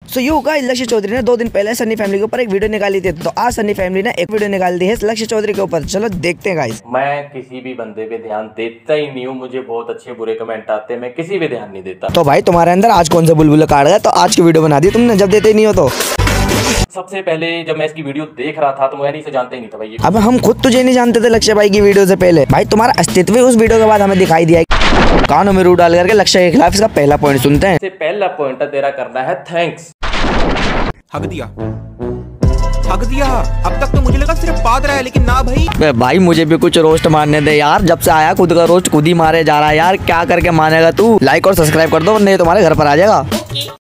So you guys, लक्ष्य चौधरी ने 2 दिन पहले सनी फैमिली के ऊपर एक वीडियो निकाली थी। तो आज सनी फैमिली ने एक वीडियो निकाल दी है लक्ष्य चौधरी के ऊपर। चलो देखते हैं गाइस। मैं किसी भी बंदे पे ध्यान देता ही नहीं हूँ। मुझे बहुत अच्छे बुरे कमेंट आते हैं, मैं किसी पे ध्यान नहीं देता। तो भाई तुम्हारे अंदर आज कौन सा बुलबुला काट गया तो आज की वीडियो बना दी तुमने, जब देते नहीं हो तो। सबसे पहले जब मैं इसकी वीडियो देख रहा था तो मैं इसे जानते ही नहीं था भाई। अब हम खुद तुझे नहीं जानते थे लक्ष्य भाई की वीडियो से पहले। भाई तुम्हारा अस्तित्व उस वीडियो के बाद हमें दिखाई दिया। कानों में रू डाल करके लक्ष्य के खिलाफ इसका पहला पॉइंट सुनते हैं। सबसे पहला पॉइंट तेरा करना है थैंक्स। हक दिया। अब तक तो मुझे लगा सिर्फ बात रहा है, लेकिन ना भाई। भाई मुझे भी कुछ रोस्ट मारने दे यार, जब से आया खुद का रोस्ट खुद ही मारे जा रहा है यार। क्या करके मानेगा तू? लाइक और सब्सक्राइब कर दो, नहीं तुम्हारे घर पर आ जाएगा।